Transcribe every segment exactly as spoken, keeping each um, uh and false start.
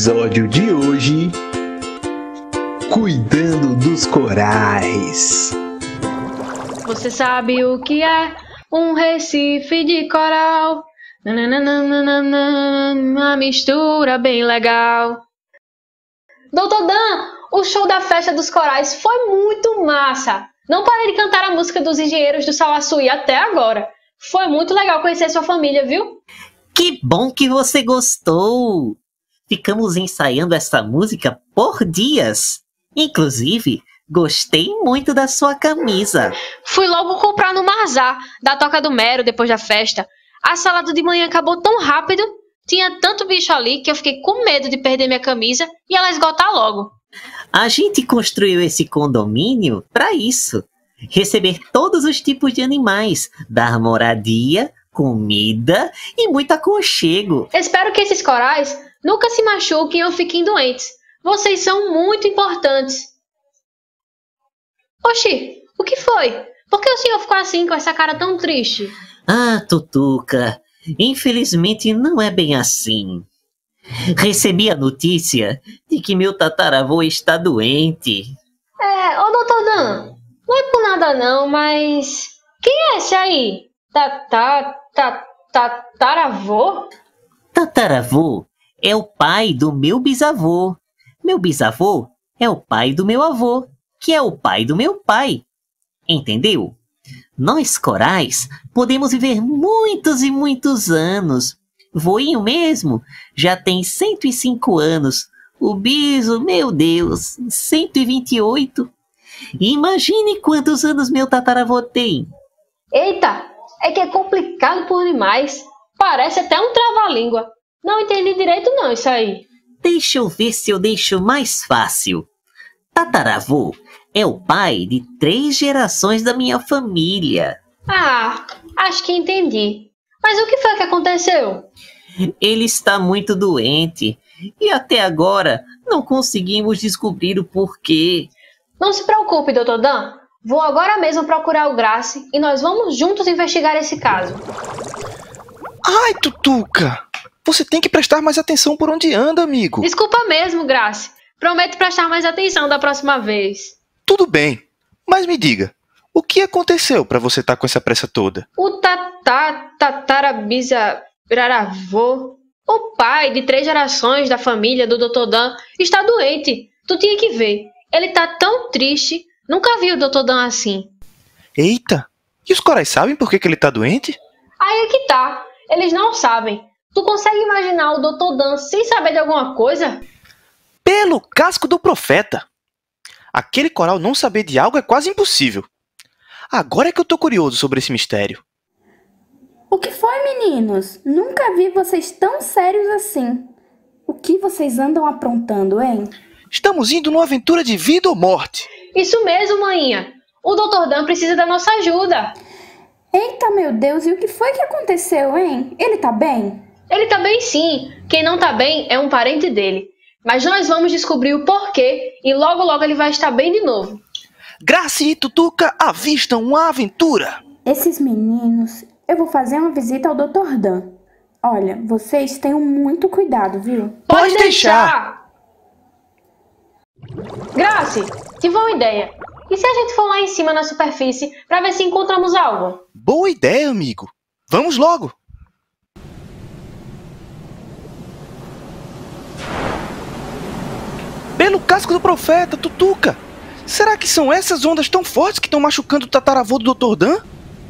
episódio de hoje, cuidando dos corais. Você sabe o que é um recife de coral? Nananana, uma mistura bem legal. doutor Dan, o show da festa dos corais foi muito massa. Não parei de cantar a música dos engenheiros do Salaçuí até agora. Foi muito legal conhecer sua família, viu? Que bom que você gostou! Ficamos ensaiando essa música por dias. Inclusive, gostei muito da sua camisa. Fui logo comprar no Marzá, da Toca do Mero, depois da festa. A salada de manhã acabou tão rápido, tinha tanto bicho ali que eu fiquei com medo de perder minha camisa e ela esgotar logo. A gente construiu esse condomínio para isso. Receber todos os tipos de animais, dar moradia, comida e muito aconchego. Espero que esses corais nunca se machuquem ou fiquem doentes. Vocês são muito importantes. Oxi, o que foi? Por que o senhor ficou assim com essa cara tão triste? Ah, Tutuca, infelizmente não é bem assim. Recebi a notícia de que meu tataravô está doente. É, ô doutor Dan, não é por nada não, mas... Quem é esse aí? Tata, tata, tataravô? Tataravô é o pai do meu bisavô. Meu bisavô é o pai do meu avô, que é o pai do meu pai. Entendeu? Nós corais podemos viver muitos e muitos anos. Voinho mesmo já tem cento e cinco anos. O biso, meu Deus, cento e vinte e oito. Imagine quantos anos meu tataravô tem. Eita, é que é complicado por demais. Parece até um trava-língua. Não entendi direito não isso aí. Deixa eu ver se eu deixo mais fácil. Tataravô é o pai de três gerações da minha família. Ah, acho que entendi. Mas o que foi que aconteceu? Ele está muito doente e até agora não conseguimos descobrir o porquê. Não se preocupe, doutor Dan. Vou agora mesmo procurar o Grace e nós vamos juntos investigar esse caso. Ai, Tutuca! Você tem que prestar mais atenção por onde anda, amigo. Desculpa mesmo, Grace. Prometo prestar mais atenção da próxima vez. Tudo bem, mas me diga, o que aconteceu para você estar com essa pressa toda? O tatá, tatarabisaravô, o pai de três gerações da família do doutor Dan, está doente. Tu tinha que ver. Ele tá tão triste. Nunca vi o doutor Dan assim. Eita, e os corais sabem por que, que ele tá doente? Aí é que tá. Eles não sabem. Tu consegue imaginar o doutor Dan sem saber de alguma coisa? Pelo casco do profeta! Aquele coral não saber de algo é quase impossível. Agora é que eu tô curioso sobre esse mistério. O que foi, meninos? Nunca vi vocês tão sérios assim. O que vocês andam aprontando, hein? Estamos indo numa aventura de vida ou morte. Isso mesmo, maninha. O doutor Dan precisa da nossa ajuda. Eita, meu Deus, e o que foi que aconteceu, hein? Ele tá bem? Ele tá bem sim. Quem não tá bem é um parente dele. Mas nós vamos descobrir o porquê e logo logo ele vai estar bem de novo. Grace e Tutuca avistam uma aventura. Esses meninos, eu vou fazer uma visita ao doutor Dan. Olha, vocês tenham muito cuidado, viu? Pode, Pode deixar. deixar! Grace, tive uma ideia. E se a gente for lá em cima na superfície para ver se encontramos algo? Boa ideia, amigo. Vamos logo. Pelo casco do profeta, Tutuca! Será que são essas ondas tão fortes que estão machucando o tataravô do doutor Dan?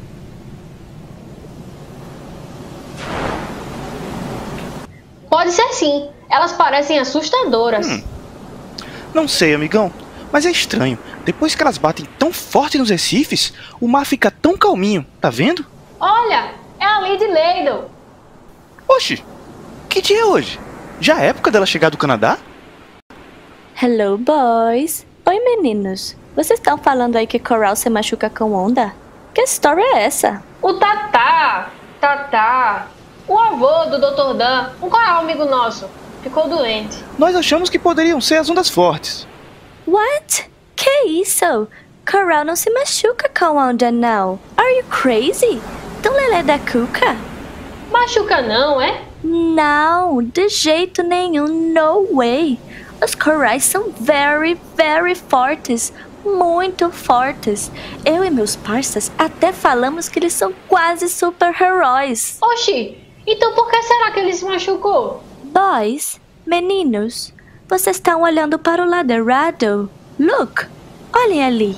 Pode ser sim. Elas parecem assustadoras. Hum. Não sei, amigão, mas é estranho. Depois que elas batem tão forte nos recifes, o mar fica tão calminho, tá vendo? Olha, é a Lady Ladle. Oxi, que dia é hoje? Já é época dela chegar do Canadá? Hello, boys. Oi, meninos. Vocês estão falando aí que coral se machuca com onda? Que história é essa? O Tatá, Tatá, o avô do doutor Dan, um coral amigo nosso, ficou doente. Nós achamos que poderiam ser as ondas fortes. What? Que isso? Coral não se machuca com onda, não. Are you crazy? Tão lelé da cuca? Machuca não, é? Não, de jeito nenhum, no way. Os corais são very, very fortes, muito fortes. Eu e meus parceiros até falamos que eles são quase super-heróis. Oxi, então por que será que ele se machucou? Boys, meninos, vocês estão olhando para o lado errado. Look, olhem ali.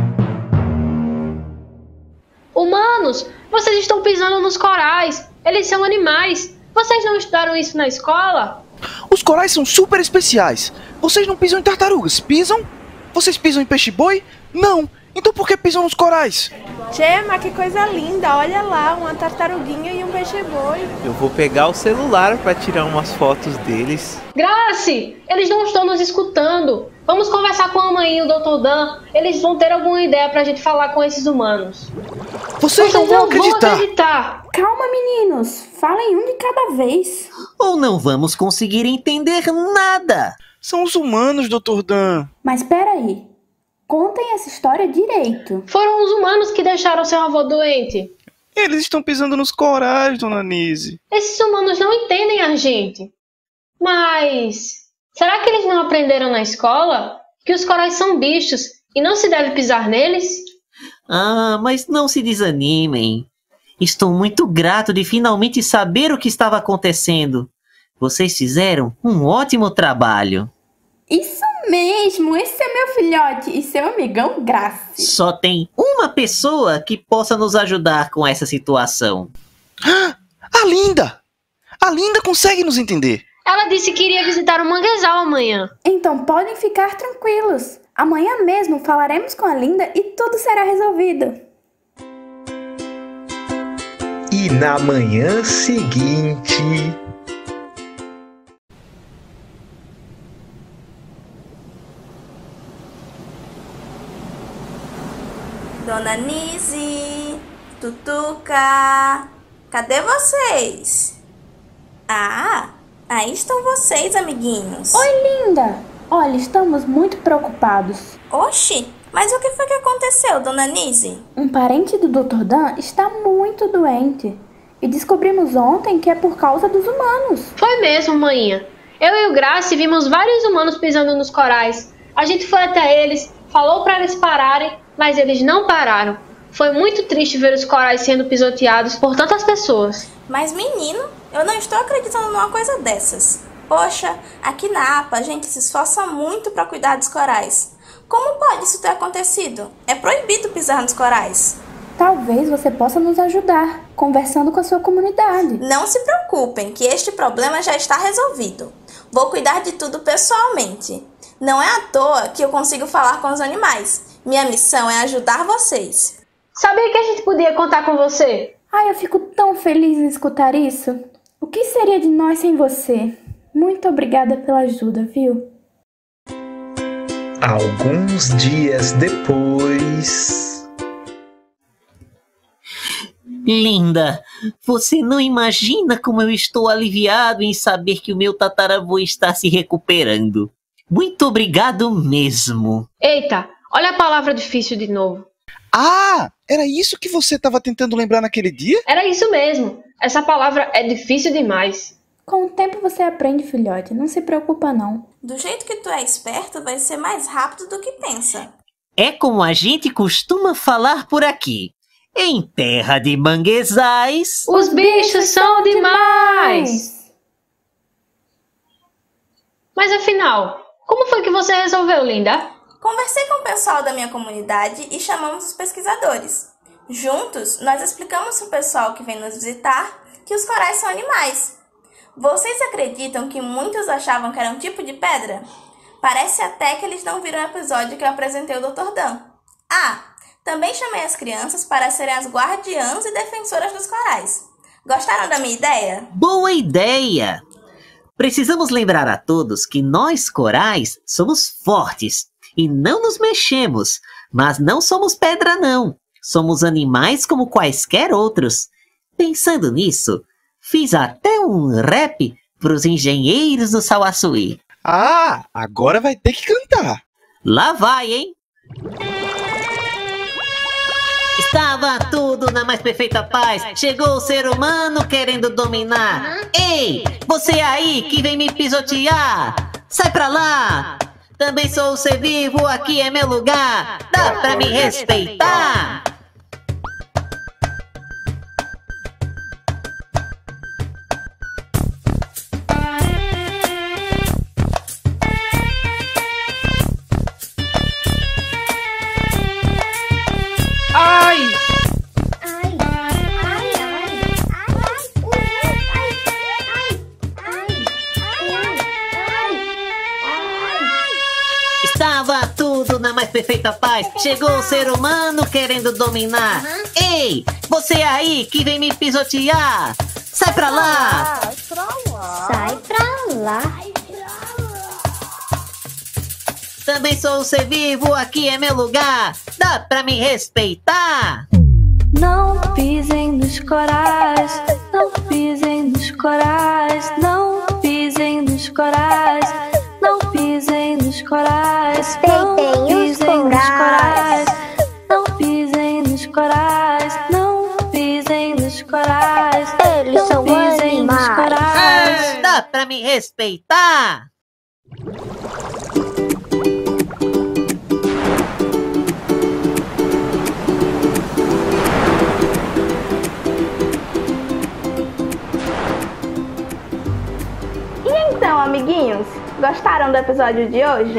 Humanos, vocês estão pisando nos corais. Eles são animais. Vocês não estudaram isso na escola? Os corais são super especiais. Vocês não pisam em tartarugas, pisam? Vocês pisam em peixe-boi? Não. Então por que pisam nos corais? Gemma, que coisa linda. Olha lá, uma tartaruguinha e um peixe-boi. Eu vou pegar o celular para tirar umas fotos deles. Grace, eles não estão nos escutando. Vamos conversar com a mãe e o doutor Dan. Eles vão ter alguma ideia pra gente falar com esses humanos. Vocês, não vão acreditar. acreditar. Calma, meninos. Falem um de cada vez. Ou não vamos conseguir entender nada. São os humanos, doutor Dan. Mas peraí. Contem essa história direito. Foram os humanos que deixaram seu avô doente. Eles estão pisando nos corais, dona Nise. Esses humanos não entendem a gente. Mas será que eles não aprenderam na escola que os corais são bichos e não se deve pisar neles? Ah, mas não se desanimem. Estou muito grato de finalmente saber o que estava acontecendo. Vocês fizeram um ótimo trabalho. Isso mesmo, esse é meu filhote e seu amigão Grace. Só tem uma pessoa que possa nos ajudar com essa situação. A Linda! A Linda consegue nos entender. Ela disse que iria visitar o manguezal amanhã. Então podem ficar tranquilos. Amanhã mesmo falaremos com a Linda e tudo será resolvido. E na manhã seguinte... Dona Nise, Tutuca, cadê vocês? Ah, aí estão vocês, amiguinhos. Oi, Linda. Olha, estamos muito preocupados. Oxi, mas o que foi que aconteceu, Dona Nise? Um parente do doutor Dan está muito doente. E descobrimos ontem que é por causa dos humanos. Foi mesmo, maninha. Eu e o Grace vimos vários humanos pisando nos corais. A gente foi até eles, falou para eles pararem, mas eles não pararam. Foi muito triste ver os corais sendo pisoteados por tantas pessoas. Mas menino, eu não estou acreditando numa coisa dessas. Poxa, aqui na APA a gente se esforça muito para cuidar dos corais. Como pode isso ter acontecido? É proibido pisar nos corais. Talvez você possa nos ajudar, conversando com a sua comunidade. Não se preocupem, que este problema já está resolvido. Vou cuidar de tudo pessoalmente. Não é à toa que eu consigo falar com os animais. Minha missão é ajudar vocês. Sabia que a gente podia contar com você? Ai, eu fico tão feliz em escutar isso. O que seria de nós sem você? Muito obrigada pela ajuda, viu? Alguns dias depois... Linda, você não imagina como eu estou aliviado em saber que o meu tataravô está se recuperando. Muito obrigado mesmo. Eita, olha a palavra difícil de novo. Ah, era isso que você estava tentando lembrar naquele dia? Era isso mesmo. Essa palavra é difícil demais. Com o tempo você aprende, filhote. Não se preocupa, não. Do jeito que tu é esperto, vai ser mais rápido do que pensa. É como a gente costuma falar por aqui. Em terra de manguezais... Os bichos são demais! Mas afinal, como foi que você resolveu, Linda? Conversei com o pessoal da minha comunidade e chamamos os pesquisadores. Juntos, nós explicamos para o pessoal que vem nos visitar que os corais são animais. Vocês acreditam que muitos achavam que era um tipo de pedra? Parece até que eles não viram o episódio que eu apresentei o doutor Dan. Ah, também chamei as crianças para serem as guardiãs e defensoras dos corais. Gostaram da minha ideia? Boa ideia! Precisamos lembrar a todos que nós, corais, somos fortes e não nos mexemos, mas não somos pedra não. Somos animais como quaisquer outros. Pensando nisso, fiz até um rap para os engenheiros do Sauaçuí. Ah, agora vai ter que cantar. Lá vai, hein? Estava tudo na mais perfeita paz. Chegou o ser humano querendo dominar. Ei, você aí que vem me pisotear, sai pra lá. Também sou um ser vivo, aqui é meu lugar. Dá pra me respeitar. Ai! Estava tudo na mais perfeita paz. Chegou o ser humano querendo dominar. Ei, você aí que vem me pisotear, sai pra lá. Sai pra lá. Também sou um ser vivo, aqui é meu lugar. Dá pra me respeitar. Não pisem nos corais, não pisem nos corais, não pisem nos corais, não pisem nos corais, não pisem nos corais, não pisem nos corais, não pisem nos corais, Eles são pisem nos animais. corais. Dá pra me respeitar. Então, amiguinhos, gostaram do episódio de hoje?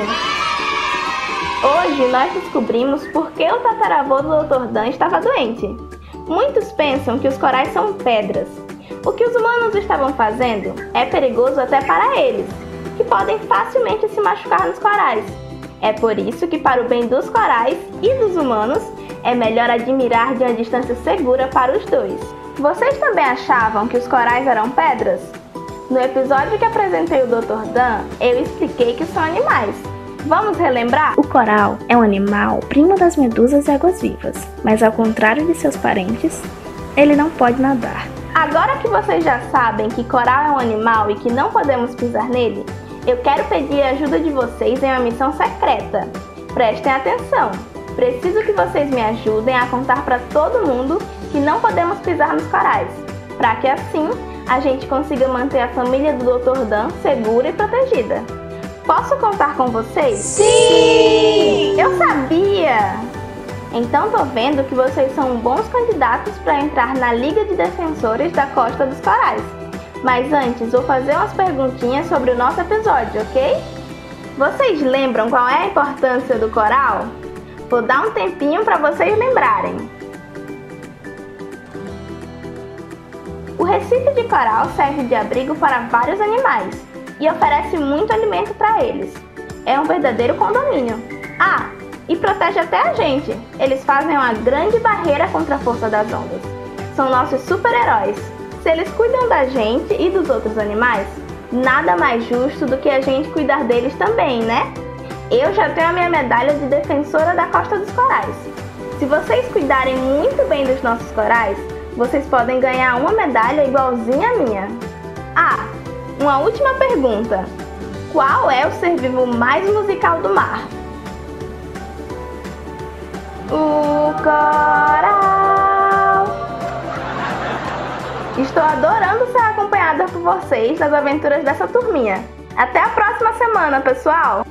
Hoje nós descobrimos por que o tataravô do doutor Dan estava doente. Muitos pensam que os corais são pedras. O que os humanos estavam fazendo é perigoso até para eles, que podem facilmente se machucar nos corais. É por isso que, para o bem dos corais e dos humanos, é melhor admirar de uma distância segura para os dois. Vocês também achavam que os corais eram pedras? No episódio que apresentei o doutor Dan, eu expliquei que são animais. Vamos relembrar? O coral é um animal primo das medusas e águas-vivas, mas ao contrário de seus parentes, ele não pode nadar. Agora que vocês já sabem que coral é um animal e que não podemos pisar nele, eu quero pedir a ajuda de vocês em uma missão secreta. Prestem atenção! Preciso que vocês me ajudem a contar para todo mundo que não podemos pisar nos corais, para que assim a gente consiga manter a família do doutor Dan segura e protegida. Posso contar com vocês? Sim! Eu sabia! Então tô vendo que vocês são bons candidatos para entrar na Liga de Defensores da Costa dos Corais. Mas antes vou fazer umas perguntinhas sobre o nosso episódio, ok? Vocês lembram qual é a importância do coral? Vou dar um tempinho para vocês lembrarem. O Recife de Coral serve de abrigo para vários animais e oferece muito alimento para eles. É um verdadeiro condomínio. Ah, e protege até a gente. Eles fazem uma grande barreira contra a força das ondas. São nossos super-heróis. Se eles cuidam da gente e dos outros animais, nada mais justo do que a gente cuidar deles também, né? Eu já tenho a minha medalha de defensora da Costa dos Corais. Se vocês cuidarem muito bem dos nossos corais, vocês podem ganhar uma medalha igualzinha à minha. Ah, uma última pergunta. Qual é o ser vivo mais musical do mar? O coral. Estou adorando ser acompanhada por vocês nas aventuras dessa turminha. Até a próxima semana, pessoal!